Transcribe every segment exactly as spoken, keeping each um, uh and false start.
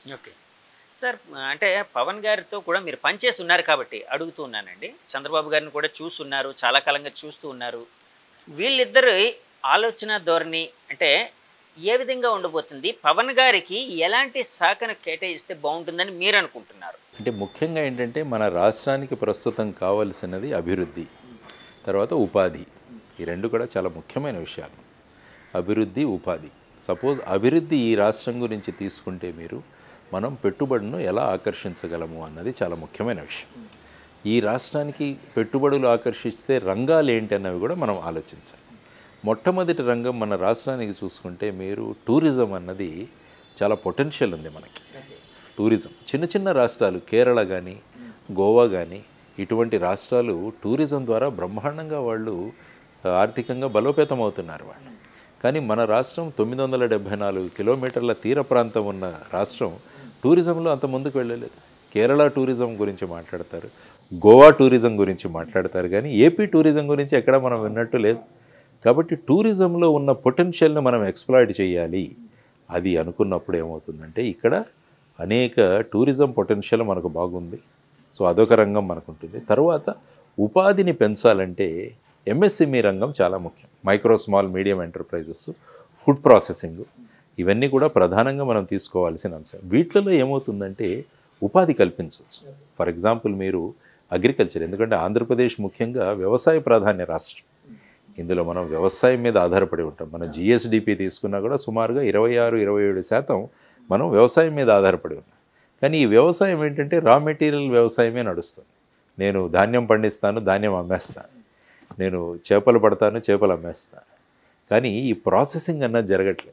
Okay. Sir అంటే పవన్ గారితో కూడా మీరు పనిచేసి ఉన్నారు కాబట్టి అడుగుతూ ఉన్నానండి. చంద్రబాబు గారిని కూడా చూసున్నారు. చాలా కాలంగా చూస్తూ ఉన్నారు. వీళ్ళిద్దరి ఆలోచన ధోరణి అంటే ఏ విధంగా ఉండబోతుంది? పవన్ గారికి ఎలాంటి శాఖను కేటాయిస్తే బావుంటుందని మీరనుకుంటున్నారు? అంటే ముఖ్యంగా ఏంటంటే మన రాష్ట్రానికి ప్రస్తుతం కావాల్సినది అభివృద్ధి, తర్వాత ఉపాధి. ఈ రెండు కూడా చాలా ముఖ్యమైన విషయాలు. అభివృద్ధి, ఉపాధి. సపోజ్ అభివృద్ధి ఈ రాష్ట్రం గురించి తీసుకుంటే మీరు మనం పెట్టుబడులను ఎలా ఆకర్షించగలము అన్నది చాలా ముఖ్యమైన విషయం. ఈ రాష్ట్రానికి పెట్టుబడులు ఆకర్షిస్తే రంగాలు ఏంటి అన్నవి కూడా మనం ఆలోచించాలి. మొట్టమొదటి రంగం మన రాష్ట్రానికి చూసుకుంటే మీరు టూరిజం అన్నది చాలా పొటెన్షియల్ ఉంది మనకి. టూరిజం చిన్న చిన్న రాష్ట్రాలు కేరళ కానీ గోవా కానీ ఇటువంటి రాష్ట్రాలు టూరిజం ద్వారా బ్రహ్మాండంగా వాళ్ళు ఆర్థికంగా బలోపేతం అవుతున్నారు వాళ్ళు. కానీ మన రాష్ట్రం తొమ్మిది వందల డెబ్భై నాలుగు కిలోమీటర్ల తీర ప్రాంతం ఉన్న రాష్ట్రం టూరిజంలో అంత ముందుకు వెళ్ళలేదు. కేరళ టూరిజం గురించి మాట్లాడతారు, గోవా టూరిజం గురించి మాట్లాడతారు, కానీ ఏపీ టూరిజం గురించి ఎక్కడ మనం విన్నట్టు లేదు. కాబట్టి టూరిజంలో ఉన్న పొటెన్షియల్ని మనం ఎక్స్‌ప్లాయిట్ చేయాలి. అది అనుకున్నప్పుడు ఏమవుతుందంటే ఇక్కడ అనేక టూరిజం పొటెన్షియల్ మనకు బాగుంది. సో అదొక రంగం మనకు ఉంటుంది. తర్వాత ఉపాధిని పెంచాలంటే ఎంఎస్ఎంఈ రంగం చాలా ముఖ్యం. Micro small medium enterprises, food processing, ఇవన్నీ కూడా ప్రధానంగా మనం తీసుకోవాల్సిన అంశం. వీటిలో ఏమవుతుందంటే ఉపాధి కల్పించవచ్చు. ఫర్ ఎగ్జాంపుల్ మీరు అగ్రికల్చర్, ఎందుకంటే ఆంధ్రప్రదేశ్ ముఖ్యంగా వ్యవసాయ ప్రాధాన్య రాష్ట్రం. ఇందులో మనం వ్యవసాయం మీద ఆధారపడి ఉంటాం. మనం జిఎస్డిపి తీసుకున్నా కూడా సుమారుగా ఇరవై ఆరు ఇరవై ఏడు శాతం మనం వ్యవసాయం మీద ఆధారపడి ఉన్నాం. కానీ ఈ వ్యవసాయం ఏంటంటే రా మెటీరియల్ వ్యవసాయమే నడుస్తుంది. నేను ధాన్యం పండిస్తాను, ధాన్యం అమ్మేస్తాను. నేను చేపలు పడతాను, చేపలు అమ్మేస్తాను. కానీ ఈ ప్రాసెసింగ్ అన్నది జరగట్లేదు.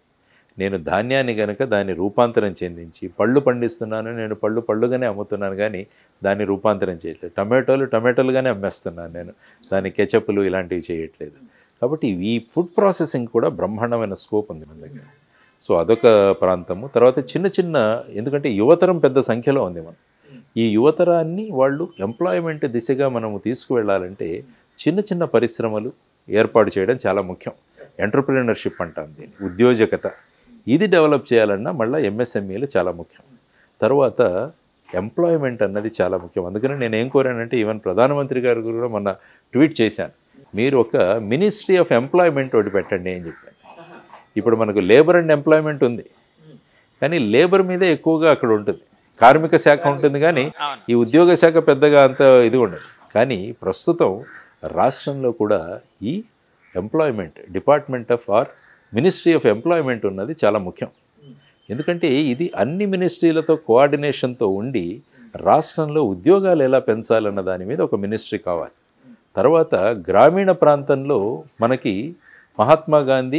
నేను ధాన్యాన్ని కనుక దాన్ని రూపాంతరం చెందించి పళ్ళు పండిస్తున్నాను, నేను పళ్ళు పళ్ళుగానే అమ్ముతున్నాను, కానీ దాన్ని రూపాంతరం చేయట్లేదు. టమాటోలు టమాటోలుగానే అమ్మేస్తున్నాను, నేను దాని కెచప్లు ఇలాంటివి చేయట్లేదు. కాబట్టి ఈ ఫుడ్ ప్రాసెసింగ్ కూడా బ్రహ్మాండమైన స్కోప్ ఉంది మన దగ్గర. సో అదొక ప్రాంతము. తర్వాత చిన్న చిన్న, ఎందుకంటే యువతరం పెద్ద సంఖ్యలో ఉంది మనం. ఈ యువతరాన్ని వాళ్ళు ఎంప్లాయ్మెంట్ దిశగా మనము తీసుకువెళ్ళాలంటే చిన్న చిన్న పరిశ్రమలు ఏర్పాటు చేయడం చాలా ముఖ్యం. ఎంటర్‌ప్రెన్యూర్‌షిప్ అంటాం దీన్ని, ఉద్యోజకత. ఇది డెవలప్ చేయాలన్నా మళ్ళీ ఎంఎస్ఎంఈలు చాలా ముఖ్యం. తర్వాత ఎంప్లాయ్మెంట్ అన్నది చాలా ముఖ్యం. అందుకని నేను ఏం కోరానంటే ఈవెన్ ప్రధానమంత్రి గారు కూడా మొన్న ట్వీట్ చేశాను, మీరు ఒక మినిస్ట్రీ ఆఫ్ ఎంప్లాయ్మెంట్ ఒకటి పెట్టండి అని చెప్పాను. ఇప్పుడు మనకు లేబర్ అండ్ ఎంప్లాయ్మెంట్ ఉంది, కానీ లేబర్ మీదే ఎక్కువగా అక్కడ ఉంటుంది. కార్మిక శాఖ ఉంటుంది, కానీ ఈ ఉద్యోగ శాఖ పెద్దగా అంత ఇది ఉండదు. కానీ ప్రస్తుతం రాష్ట్రంలో కూడా ఈ employment department of or ministry of employment ఉన్నది చాలా ముఖ్యం. ఎందుకంటే ఇది అన్ని మినిస్ట్రీలతో కోఆర్డినేషన్తో ఉండి రాష్ట్రంలో ఉద్యోగాలు ఎలా పెంచాలన్న దాని మీద ఒక మినిస్ట్రీ కావాలి. తర్వాత గ్రామీణ ప్రాంతంలో మనకి Mahatma Gandhi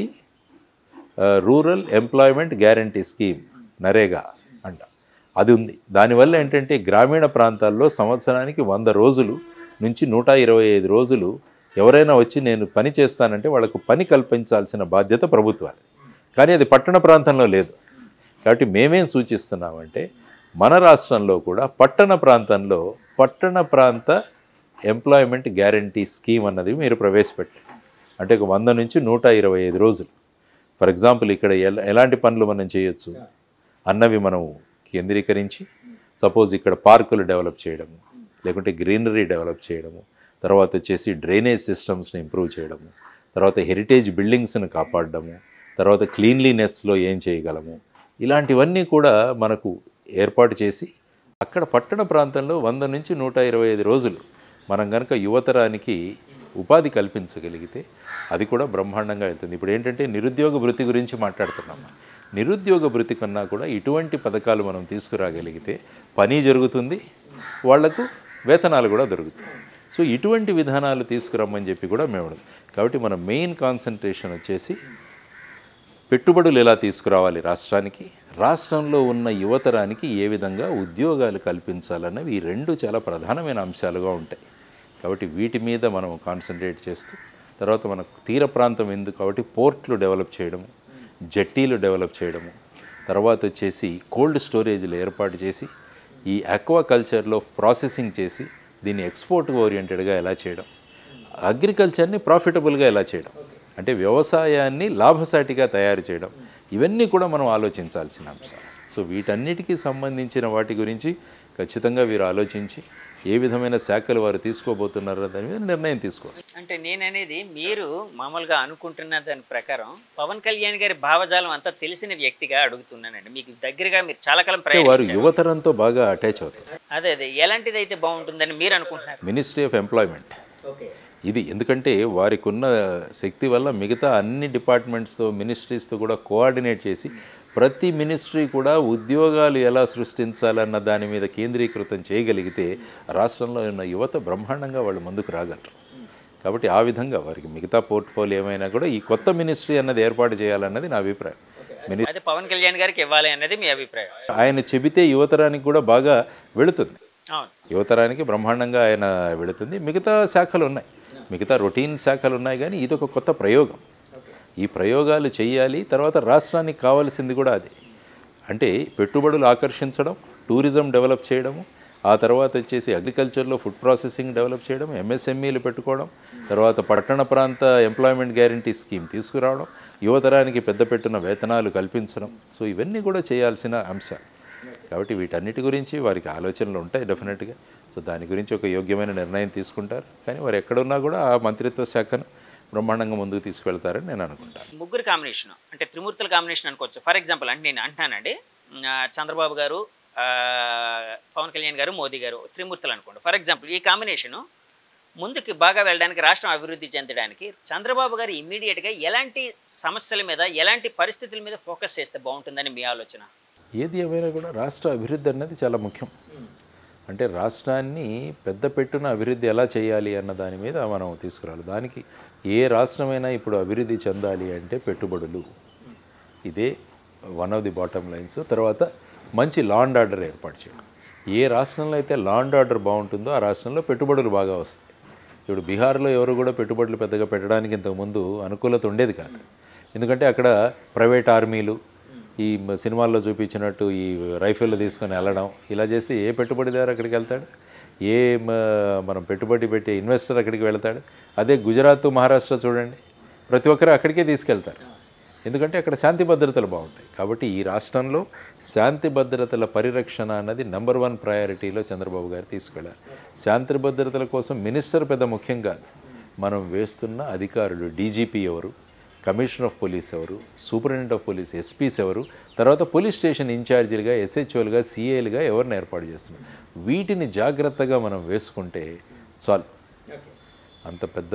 rural employment guarantee scheme, NREGA అంట, అది ఉంది. దానివల్ల ఏంటంటే గ్రామీణ ప్రాంతాల్లో సంవత్సరానికి వంద రోజులు నుంచి నూట ఇరవై ఐదు రోజులు ఎవరైనా వచ్చి నేను పని చేస్తానంటే వాళ్ళకు పని కల్పించాల్సిన బాధ్యత ప్రభుత్వాలు. కానీ అది పట్టణ ప్రాంతంలో లేదు. కాబట్టి మేమేం సూచిస్తున్నామంటే మన రాష్ట్రంలో కూడా పట్టణ ప్రాంతంలో పట్టణ ప్రాంత ఎంప్లాయ్మెంట్ గ్యారంటీ స్కీమ్ అన్నది మీరు ప్రవేశపెట్టారు. అంటే ఒక వంద నుంచి నూట ఇరవై ఐదు రోజులు ఫర్ ఎగ్జాంపుల్ ఇక్కడ ఎలా ఎలాంటి పనులు మనం చేయొచ్చు అన్నవి మనం కేంద్రీకరించి, సపోజ్ ఇక్కడ పార్కులు డెవలప్ చేయడము, లేకుంటే గ్రీనరీ డెవలప్ చేయడము, తర్వాత వచ్చేసి డ్రైనేజ్ సిస్టమ్స్ని ఇంప్రూవ్ చేయడము, తర్వాత హెరిటేజ్ బిల్డింగ్స్ని కాపాడడము, తర్వాత క్లీన్లీనెస్లో ఏం చేయగలము, ఇలాంటివన్నీ కూడా మనకు ఏర్పాటు చేసి అక్కడ పట్టణ ప్రాంతంలో వంద నుంచి నూట ఇరవై ఐదు రోజులు మనం కనుక యువతరానికి ఉపాధి కల్పించగలిగితే అది కూడా బ్రహ్మాండంగా వెళ్తుంది. ఇప్పుడు ఏంటంటే నిరుద్యోగ భృతి గురించి మాట్లాడుతున్నాము. నిరుద్యోగ భృతి కన్నా కూడా ఇటువంటి పథకాలు మనం తీసుకురాగలిగితే పని జరుగుతుంది, వాళ్లకు వేతనాలు కూడా దొరుకుతాయి. సో ఇటువంటి విధానాలు తీసుకురమ్మని చెప్పి కూడా మేము, కాబట్టి మన మెయిన్ కాన్సన్ట్రేషన్ వచ్చేసి పెట్టుబడులు ఎలా తీసుకురావాలి రాష్ట్రానికి, రాష్ట్రంలో ఉన్న యువతరానికి ఏ విధంగా ఉద్యోగాలు కల్పించాలన్నవి ఈ రెండు చాలా ప్రధానమైన అంశాలుగా ఉంటాయి. కాబట్టి వీటి మీద మనం కాన్సన్ట్రేట్ చేస్తూ, తర్వాత మనకు తీర ప్రాంతం ఎందుకు కాబట్టి పోర్ట్లు డెవలప్ చేయడము, జట్టీలు డెవలప్ చేయడము, తర్వాత వచ్చేసి కోల్డ్ స్టోరేజ్లు ఏర్పాటు చేసి ఈ ఆక్వాకల్చర్లో ప్రాసెసింగ్ చేసి దీన్ని ఎక్స్పోర్ట్ ఓరియంటెడ్గా ఎలా చేయడం, అగ్రికల్చర్ని ప్రాఫిటబుల్గా ఎలా చేయడం, అంటే వ్యవసాయాన్ని లాభసాటిగా తయారు చేయడం, ఇవన్నీ కూడా మనం ఆలోచించాల్సిన అంశాలు. సో వీటన్నిటికీ సంబంధించిన వాటి గురించి ఖచ్చితంగా వీరు ఆలోచించి ఏ విధమైన శాఖలు వారు తీసుకోబోతున్నారో దాని మీద నిర్ణయం తీసుకోవాలి. అంటే నేననేది మీరు మామూలుగా అనుకుంటున్న దాని ప్రకారం పవన్ కళ్యాణ్ గారి భావజాలం అంతా తెలిసిన వ్యక్తిగా అడుగుతున్నానండి. మీకు దగ్గరగా మీరు చాలా కాలం వారు ప్రయాణించారు. యువతరంతో బాగా అటాచ్ అవుతారు. అదే అదే ఎలాంటిది అయితే బాగుంటుందని మీరు అనుకుంటున్నారు? మినిస్ట్రీ ఆఫ్ ఎంప్లాయ్మెంట్ ఇది, ఎందుకంటే వారికి ఉన్న శక్తి వల్ల మిగతా అన్ని డిపార్ట్మెంట్స్తో మినిస్ట్రీస్తో కూడా కోఆర్డినేట్ చేసి ప్రతి మినిస్ట్రీ కూడా ఉద్యోగాలు ఎలా సృష్టించాలన్న దాని మీద కేంద్రీకృతం చేయగలిగితే రాష్ట్రంలో ఉన్న యువత బ్రహ్మాండంగా వాళ్ళు ముందుకు రాగలరు. కాబట్టి ఆ విధంగా వారికి మిగతా పోర్ట్ఫోలియో ఏమైనా కూడా ఈ కొత్త మినిస్ట్రీ అన్నది ఏర్పాటు చేయాలన్నది నా అభిప్రాయం. అదే పవన్ కళ్యాణ్ గారికి ఇవ్వాలి అన్నది మీ అభిప్రాయం? ఆయన చెబితే యువతరానికి కూడా బాగా వెళుతుంది. అవును, యువతరానికి బ్రహ్మాండంగా ఆయన వెళుతుంది. మిగతా శాఖలు ఉన్నాయి, మిగతా రొటీన్ శాఖలు ఉన్నాయి, కానీ ఇది ఒక కొత్త ప్రయోగం. ఈ ప్రయోగాలు చేయాలి. తర్వాత రాష్ట్రానికి కావాల్సింది కూడా అదే, అంటే పెట్టుబడులు ఆకర్షించడం, టూరిజం డెవలప్ చేయడము, ఆ తర్వాత వచ్చేసి అగ్రికల్చర్లో ఫుడ్ ప్రాసెసింగ్ డెవలప్ చేయడం, ఎంఎస్ఎంఈలు పెట్టుకోవడం, తర్వాత పట్టణ ప్రాంత ఎంప్లాయ్మెంట్ గ్యారంటీ స్కీమ్ తీసుకురావడం, యువతరానికి పెద్ద పెట్టున వేతనాలు కల్పించడం. సో ఇవన్నీ కూడా చేయాల్సిన అంశాలు. కాబట్టి వీటన్నిటి గురించి వారికి ఆలోచనలు ఉంటాయి డెఫినెట్గా. సో దాని గురించి ఒక యోగ్యమైన నిర్ణయం తీసుకుంటారు. కానీ వారు ఎక్కడున్నా కూడా ఆ మంత్రిత్వ శాఖను బ్రహ్మాండంగా ముందుకు తీసుకువెళ్తారని నేను అనుకుంటాను. ముగ్గురు కాంబినేషన్ అంటే త్రిమూర్తుల కాంబినేషన్ అనుకోవచ్చు. ఫర్ ఎగ్జాంపుల్ అంటే నేను అంటున్నానండి, చంద్రబాబు గారు, పవన్ కళ్యాణ్ గారు, మోదీ గారు త్రిమూర్తులు అనుకోండి. ఫర్ ఎగ్జాంపుల్ ఈ కాంబినేషను ముందుకు బాగా వెళ్ళడానికి, రాష్ట్రం అభివృద్ధి చెందడానికి చంద్రబాబు గారు ఇమ్మీడియట్గా ఎలాంటి సమస్యల మీద, ఎలాంటి పరిస్థితుల మీద ఫోకస్ చేస్తే బాగుంటుందని మీ ఆలోచన? ఏది ఏమైనా కూడా రాష్ట్ర అభివృద్ధి అన్నది చాలా ముఖ్యం. అంటే రాష్ట్రాన్ని పెద్ద పెట్టున అభివృద్ధి ఎలా చేయాలి అన్న దాని మీద మనం తీసుకురావాలి. దానికి ఏ రాష్ట్రమైనా ఇప్పుడు అభివృద్ధి చెందాలి అంటే పెట్టుబడులు, ఇదే one of the bottom lines. తర్వాత మంచి లా అండ్ ఆర్డర్ ఏర్పాటు చేయడం. ఏ రాష్ట్రంలో అయితే లా అండ్ ఆర్డర్ బాగుంటుందో ఆ రాష్ట్రంలో పెట్టుబడులు బాగా వస్తాయి. ఇప్పుడు బీహార్లో ఎవరు కూడా పెట్టుబడులు పెద్దగా పెట్టడానికి ఇంతకుముందు అనుకూలత ఉండేది కాదు. ఎందుకంటే అక్కడ ప్రైవేట్ ఆర్మీలు, ఈ సినిమాల్లో చూపించినట్టు ఈ రైఫిళ్ళు తీసుకొని వెళ్ళడం, ఇలా చేస్తే ఏ పెట్టుబడిదారు అక్కడికి వెళ్తాడు? ఏ మనం పెట్టుబడి పెట్టే ఇన్వెస్టర్ అక్కడికి వెళ్తాడు? అదే గుజరాత్, మహారాష్ట్ర చూడండి, ప్రతి ఒక్కరు అక్కడికే తీసుకెళ్తారు. ఎందుకంటే అక్కడ శాంతి భద్రతలు బాగుంటాయి. కాబట్టి ఈ రాష్ట్రంలో శాంతి భద్రతల పరిరక్షణ అన్నది నెంబర్ వన్ ప్రయారిటీలో చంద్రబాబు గారు తీసుకెళ్ళారు. శాంతి భద్రతల కోసం మినిస్టర్ పెద్ద ముఖ్యం కాదు, మనం వేస్తున్న అధికారులు, డీజీపీ ఎవరు, కమిషనర్ ఆఫ్ పోలీస్ ఎవరు, సూపరింటెండెంట్ ఆఫ్ పోలీస్, ఎస్పీస్ ఎవరు, తర్వాత పోలీస్ స్టేషన్ ఇన్ఛార్జీలుగా, ఎస్హెచ్ఓలుగా, సిఏలుగా ఎవరిని ఏర్పాటు చేస్తున్నాం, వీటిని జాగ్రత్తగా మనం వేసుకుంటే చాలు. అంత పెద్ద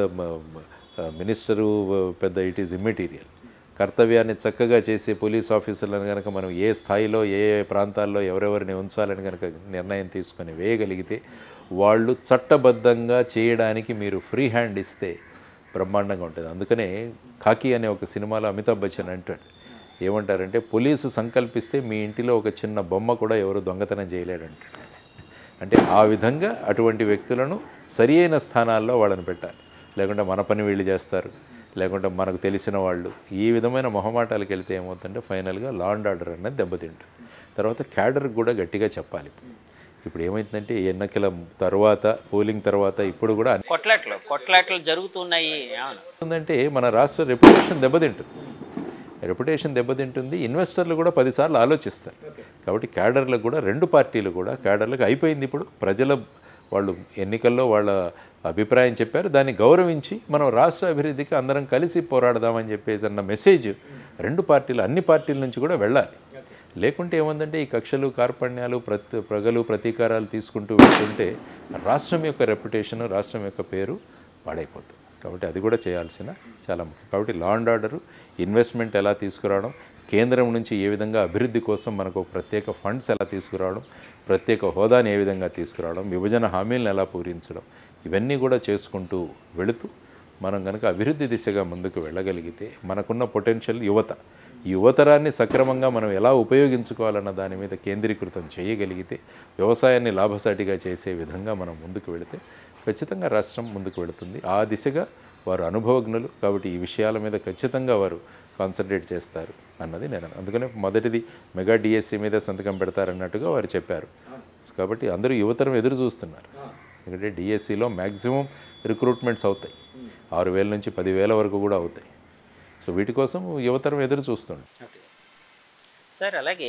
మినిస్టరు పెద్ద ఇట్ ఈజ్ ఇమ్మెటీరియల్. కర్తవ్యాన్ని చక్కగా చేసే పోలీస్ ఆఫీసర్లను కనుక మనం ఏ స్థాయిలో, ఏ ఏ ప్రాంతాల్లో ఎవరెవరిని ఉంచాలని కనుక నిర్ణయం తీసుకొని వేయగలిగితే, వాళ్ళు చట్టబద్ధంగా చేయడానికి మీరు ఫ్రీ హ్యాండ్ ఇస్తే బ్రహ్మాండంగా ఉంటుంది. అందుకనే ఖాకీ అనే ఒక సినిమాలో అమితాబ్ బచ్చన్ అంటాడు, ఏమంటారంటే పోలీసు సంకల్పిస్తే మీ ఇంటిలో ఒక చిన్న బొమ్మ కూడా ఎవరు దొంగతనం చేయలేడంటాడు. అంటే ఆ విధంగా అటువంటి వ్యక్తులను సరి అయిన స్థానాల్లో వాళ్ళని పెట్టాలి. లేకుంటే మన పని వీళ్ళు చేస్తారు, లేకుంటే మనకు తెలిసిన వాళ్ళు, ఈ విధమైన మొహమాటాలకు వెళ్తే ఏమవుతుందంటే ఫైనల్గా లా అండ్ ఆర్డర్ అనేది దెబ్బతింటుంది. తర్వాత క్యాడర్కి కూడా గట్టిగా చెప్పాలి. ఇప్పుడు ఏమైందంటే ఎన్నికల తర్వాత, పోలింగ్ తర్వాత ఇప్పుడు కూడా కొట్లాట్లు కొట్లాట్లు జరుగుతున్నాయి. ఏంటంటే మన రాష్ట్ర రెప్యుటేషన్ దెబ్బతింటుంది, రెప్యుటేషన్ దెబ్బతింటుంది. ఇన్వెస్టర్లు కూడా పదిసార్లు ఆలోచిస్తారు. కాబట్టి క్యాడర్లకు కూడా, రెండు పార్టీలు కూడా క్యాడర్లకు అయిపోయింది. ఇప్పుడు ప్రజల వాళ్ళు ఎన్నికల్లో వాళ్ళ అభిప్రాయం చెప్పారు, దాన్ని గౌరవించి మనం రాష్ట్ర అభివృద్ధికి అందరం కలిసి పోరాడదామని చెప్పేసి అన్న మెసేజ్ రెండు పార్టీలు, అన్ని పార్టీల నుంచి కూడా వెళ్ళాలి. లేకుంటే ఏముందంటే ఈ కక్షలు, కార్పణ్యాలు, ప్రతి ప్రగలు, ప్రతీకారాలు తీసుకుంటూ వెళ్తుంటే రాష్ట్రం యొక్క రెప్యుటేషన్, రాష్ట్రం యొక్క పేరు పాడైపోతుంది. కాబట్టి అది కూడా చేయాల్సిన చాలా ముఖ్యం. కాబట్టి లా అండ్ ఆర్డరు, ఇన్వెస్ట్మెంట్ ఎలా తీసుకురావడం, కేంద్రం నుంచి ఏ విధంగా అభివృద్ధి కోసం మనకు ప్రత్యేక ఫండ్స్ ఎలా తీసుకురావడం, ప్రత్యేక హోదాని ఏ విధంగా తీసుకురావడం, విభజన హామీలను ఎలా పూరించడం, ఇవన్నీ కూడా చేసుకుంటూ వెళుతూ మనం కనుక అభివృద్ధి దిశగా ముందుకు వెళ్ళగలిగితే మనకున్న పొటెన్షియల్ యువత, ఈ యువతరాన్ని సక్రమంగా మనం ఎలా ఉపయోగించుకోవాలన్న దాని మీద కేంద్రీకృతం చేయగలిగితే, వ్యవసాయాన్ని లాభసాటిగా చేసే విధంగా మనం ముందుకు వెళితే ఖచ్చితంగా రాష్ట్రం ముందుకు వెళుతుంది. ఆ దిశగా వారు అనుభవజ్ఞులు కాబట్టి ఈ విషయాల మీద ఖచ్చితంగా వారు కాన్సన్ట్రేట్ చేస్తారు అన్నది నేను. అందుకనే మొదటిది మెగా డిఎస్సి మీద సంతకం పెడతారన్నట్టుగా వారు చెప్పారు. కాబట్టి అందరూ యువతరం ఎదురు చూస్తున్నారు. ఎందుకంటే డిఎస్సిలో మ్యాక్సిమం రిక్రూట్మెంట్స్ అవుతాయి, ఆరు వేల నుంచి పదివేల వరకు కూడా అవుతాయి. సో వీటి కోసం యువతరం ఎదురు చూస్తుంది. సార్ అలాగే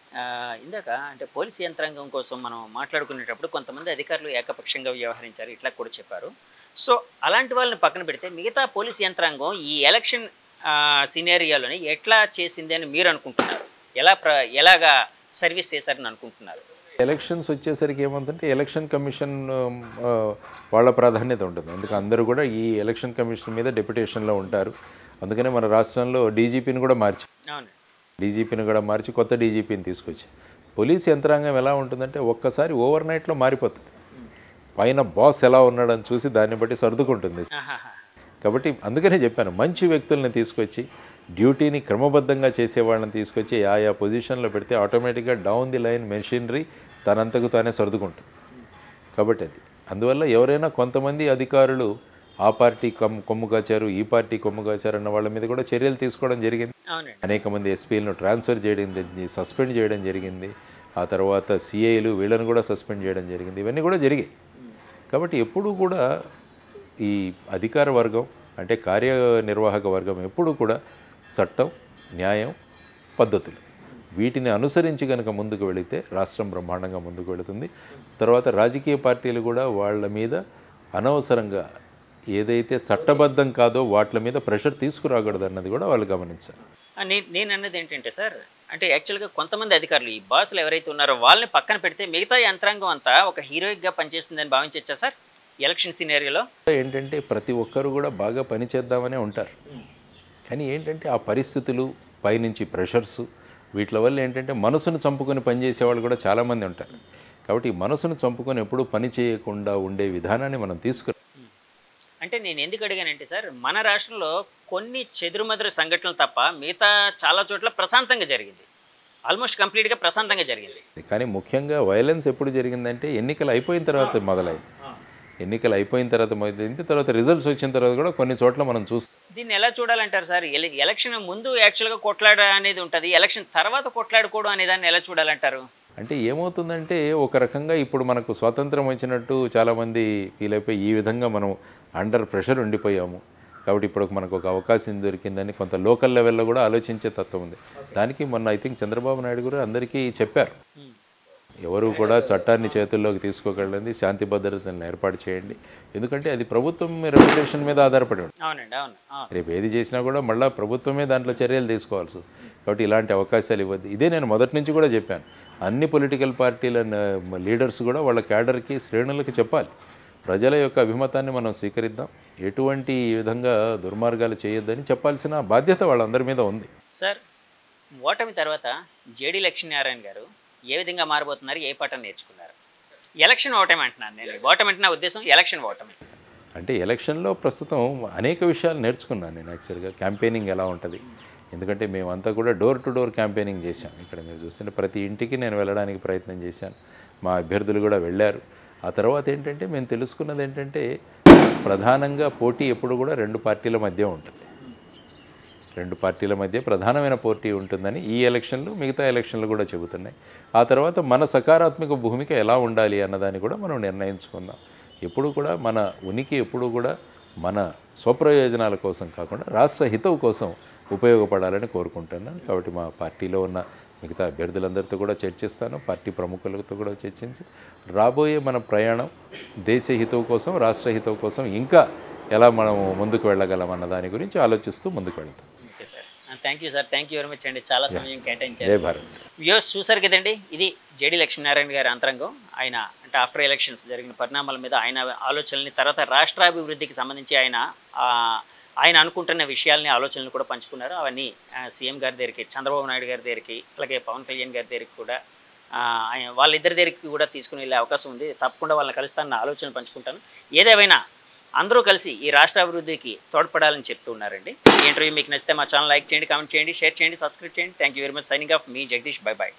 ఆ, ఇందాక అంటే పోలీస్ యంత్రాంగం కోసం మనం మాట్లాడుకునేటప్పుడు కొంతమంది అధికారులు ఏకపక్షంగా వ్యవహరించారు ఇట్లా కూడా చెప్పారు. సో అలాంటి వాళ్ళని పక్కన పెడితే మిగతా పోలీస్ యంత్రాంగం ఈ ఎలక్షన్ సినేరియాలోని ఎట్లా చేసింది అని మీరు అనుకుంటున్నారు? ఎలా ప్ర ఎలాగా సర్వీస్ చేశారని అనుకుంటున్నారు? ఎలక్షన్స్ వచ్చేసరికి ఏమంటుంటే ఎలక్షన్ కమిషన్ ఆ, వాళ్ళ ప్రాధాన్యత ఉంటుంది. అందుకే అందరూ కూడా ఈ ఎలక్షన్ కమిషన్ మీద డెప్యుటేషన్లో ఉంటారు. అందుకనే మన రాష్ట్రంలో డీజీపీని కూడా మార్చి అవును. డీజీపీని కూడా మార్చి కొత్త డీజీపీని తీసుకొచ్చి పోలీస్ యంత్రాంగం ఎలా ఉంటుందంటే ఒక్కసారి ఓవర్ నైట్లో మారిపోతుంది. పైన బాస్ ఎలా ఉన్నాడని చూసి దాన్ని బట్టి సర్దుకుంటుంది. ఆహాహా. కాబట్టి అందుకనే చెప్పాను, మంచి వ్యక్తుల్ని తీసుకొచ్చి డ్యూటీని క్రమబద్ధంగా చేసే వాళ్ళని తీసుకొచ్చి ఆయా పొజిషన్లో పెడితే ఆటోమేటిక్గా డౌన్ ది లైన్ మెషినరీ తనంతకు తానే సర్దుకుంటుంది. కాబట్టి అది అందువల్ల ఎవరైనా కొంతమంది అధికారులు ఆ పార్టీ కొమ్ము కొమ్ము కాచారు, ఈ పార్టీ కొమ్ము కాచారు అన్న వాళ్ళ మీద కూడా చర్యలు తీసుకోవడం జరిగింది. అవునండి. అనేక మంది ఎస్పీలను ట్రాన్స్ఫర్ చేయడం జరిగింది, సస్పెండ్ చేయడం జరిగింది. ఆ తర్వాత సిఐలు వీళ్ళని కూడా సస్పెండ్ చేయడం జరిగింది. ఇవన్నీ కూడా జరిగాయి. కాబట్టి ఎప్పుడూ కూడా ఈ అధికార వర్గం అంటే కార్యనిర్వాహక వర్గం ఎప్పుడూ కూడా చట్టం, న్యాయం, పద్ధతులు వీటిని అనుసరించి కనుక ముందుకు వెళితే రాష్ట్రం బ్రహ్మాండంగా ముందుకు వెళుతుంది. తర్వాత రాజకీయ పార్టీలు కూడా వాళ్ళ మీద అనవసరంగా ఏదైతే చట్టబద్ధం కాదో వాటి మీద ప్రెషర్ తీసుకురాకూడదు అన్నది కూడా వాళ్ళు గమనించారు. ఆ, నే నేను అన్నది ఏంటంటే సార్, అంటే యాక్చువల్గా కొంతమంది అధికారులు ఈ బాసులు ఎవరైతే ఉన్నారో వాళ్ళని పక్కన పెడితే మిగతా యంత్రాంగం అంతా ఒక హీరోయిక్గా పనిచేస్తుందని భావించవచ్చా సార్ ఎలక్షన్ సినేరియోలో? ఏంటంటే ప్రతి ఒక్కరు కూడా బాగా పనిచేద్దామనే ఉంటారు. కానీ ఏంటంటే ఆ పరిస్థితులు, పైనుంచి ప్రెషర్స్ వీటి వల్ల ఏంటంటే మనసును చంపుకొని పనిచేసే వాళ్ళు కూడా చాలామంది ఉంటారు. కాబట్టి ఈ మనసును చంపుకొని ఎప్పుడూ పని చేయకుండా ఉండే విధానాన్ని మనం తీసుకు అంటే నేను ఎందుకు అడిగానంటే సార్, మన రాష్ట్రంలో కొన్ని చెదురుమదురు సంఘటనలు తప్ప మిగతా చాలా చోట్ల ప్రశాంతంగా జరిగింది. ఆల్మోస్ట్ కంప్లీట్గా ప్రశాంతంగా జరిగింది. కానీ ముఖ్యంగా వైలెన్స్ ఎప్పుడు జరిగిందంటే ఎన్నికలు అయిపోయిన తర్వాత మొదలైంది. ఎన్నికలు అయిపోయిన తర్వాత మొదలైంది. తర్వాత రిజల్ట్స్ వచ్చిన తర్వాత కూడా కొన్ని చోట్ల మనం చూస్తాం. దీన్ని ఎలా చూడాలంటారు సార్? ఎల ఎలక్షన్ ముందు యాక్చువల్గా కొట్లాడ అనేది ఉంటుంది, ఎలక్షన్ తర్వాత కొట్లాడుకోవడం అనే దాన్ని ఎలా చూడాలంటారు? అంటే ఏమవుతుందంటే ఒక రకంగా ఇప్పుడు మనకు స్వాతంత్రం వచ్చినట్టు చాలామంది ఫీల్ అయిపోయి ఈ విధంగా మనం అండర్ ప్రెషర్ ఉండిపోయాము. కాబట్టి ఇప్పుడు మనకు ఒక అవకాశం దొరికిందని కొంత లోకల్ లెవెల్లో కూడా ఆలోచించే తత్వం ఉంది. దానికి మొన్న ఐ థింక్ చంద్రబాబు నాయుడు గారు అందరికీ చెప్పారు, ఎవరు కూడా చట్టాన్ని చేతుల్లోకి తీసుకోగలండి, శాంతి భద్రతలను ఏర్పాటు చేయండి. ఎందుకంటే అది ప్రభుత్వం రెగ్యులేషన్ మీద ఆధారపడి ఉంటుంది. అవునండి. అవును. రేపు ఏది చేసినా కూడా మళ్ళీ ప్రభుత్వమే దాంట్లో చర్యలు తీసుకోవాల్సి. కాబట్టి ఇలాంటి అవకాశాలు ఇవ్వద్దు. ఇదే నేను మొదటి నుంచి కూడా చెప్పాను. అన్ని పొలిటికల్ పార్టీల లీడర్స్ కూడా వాళ్ళ క్యాడర్కి, శ్రేణులకి చెప్పాలి, ప్రజల యొక్క అభిమతాన్ని మనం స్వీకరిద్దాం, ఎటువంటి విధంగా దుర్మార్గాలు చేయొద్దని చెప్పాల్సిన బాధ్యత వాళ్ళందరి మీద ఉంది. సార్, ఓటమి తర్వాత జేడీ లక్ష్మీనారాయణ గారు ఏ విధంగా మారబోతున్నారు, ఏ పాఠం నేర్చుకున్నారు? ఎలక్షన్ ఓటమి అంటున్నాను నేను, ఓటమి అంటే నా ఉద్దేశం ఎలక్షన్ ఓటమి. అంటే ఎలక్షన్లో ప్రస్తుతం అనేక విషయాలు నేర్చుకున్నాను నేను. యాక్చువల్గా క్యాంపెయినింగ్ ఎలా ఉంటుంది, ఎందుకంటే మేమంతా కూడా డోర్ టు డోర్ క్యాంపెయినింగ్ చేశాం. ఇక్కడ మీరు చూస్తుంటే ప్రతి ఇంటికి నేను వెళ్ళడానికి ప్రయత్నం చేశాను, మా అభ్యర్థులు కూడా వెళ్ళారు. ఆ తర్వాత ఏంటంటే మేము తెలుసుకున్నది ఏంటంటే ప్రధానంగా పోటీ ఎప్పుడు కూడా రెండు పార్టీల మధ్య ఉంటుంది. రెండు పార్టీల మధ్య ప్రధానమైన పోటీ ఉంటుందని ఈ ఎలక్షన్లు, మిగతా ఎలక్షన్లు కూడా చెబుతున్నాయి. ఆ తర్వాత మన సకారాత్మక భూమిక ఎలా ఉండాలి అన్నదాన్ని కూడా మనం నిర్ణయించుకుందాం. ఎప్పుడు కూడా మన ఉనికి ఎప్పుడు కూడా మన స్వప్రయోజనాల కోసం కాకుండా రాష్ట్ర హితవు కోసం ఉపయోగపడాలని కోరుకుంటున్నాను. కాబట్టి మా పార్టీలో ఉన్న మిగతా అభ్యర్థులందరితో కూడా చర్చిస్తాను, పార్టీ ప్రముఖులతో కూడా చర్చించి రాబోయే మన ప్రయాణం దేశ హితవు కోసం, రాష్ట్ర హితవు కోసం ఇంకా ఎలా మనం ముందుకు వెళ్ళగలం అన్న దాని గురించి ఆలోచిస్తూ ముందుకు వెళ్తాం. Okay sir, thank you sir, thank you very much అండి, చాలా సమయం కేటాయించారు. జై భారత్. వ్యూస్ చూసారు కదండి, ఇది జేడీ లక్ష్మీనారాయణ గారి అంతరంగం. ఆయన అంటే ఆఫ్టర్ ఎలక్షన్స్ జరిగిన పరిణామాల మీద ఆయన ఆలోచనల్ని, తర్వాత రాష్ట్రాభివృద్ధికి సంబంధించి ఆయన ఆయన అనుకుంటున్న విషయాల్ని, ఆలోచనలు కూడా పంచుకున్నారు. అవన్నీ సీఎం గారి దగ్గరికి, చంద్రబాబు నాయుడు గారి దగ్గరికి, అలాగే పవన్ కళ్యాణ్ గారి దగ్గరికి కూడా, ఆయన వాళ్ళిద్దరి దగ్గరికి కూడా తీసుకుని వెళ్ళే అవకాశం ఉంది. తప్పకుండా వాళ్ళని కలుస్తానన్న ఆలోచనలు పంచుకుంటాను. ఏదేమైనా అందరూ కలిసి ఈ రాష్ట్ర అభివృద్ధికి తోడ్పడాలని చెప్తూ ఉన్నారండి. ఈ ఇంటర్వ్యూ మీకు నచ్చితే మా ఛానల్ లైక్ చేయండి, కామెంట్ చేయండి, షేర్ చేయండి, సబ్స్క్రైబ్ చేయండి. Thank you very much. Signing off, మీ జగదీష్. Bye bye.